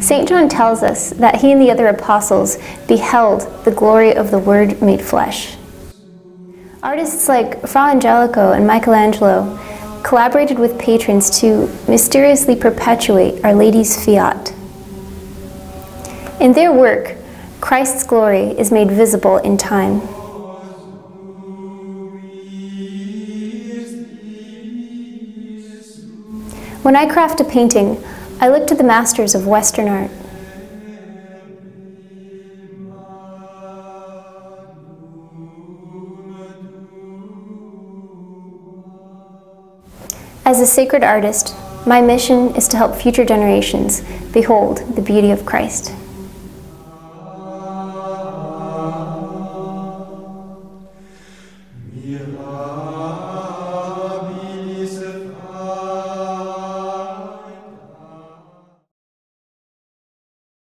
St. John tells us that he and the other apostles beheld the glory of the Word made flesh. Artists like Fra Angelico and Michelangelo collaborated with patrons to mysteriously perpetuate Our Lady's fiat. In their work, Christ's glory is made visible in time. When I craft a painting, I look to the masters of Western art. As a sacred artist, my mission is to help future generations behold the beauty of Christ.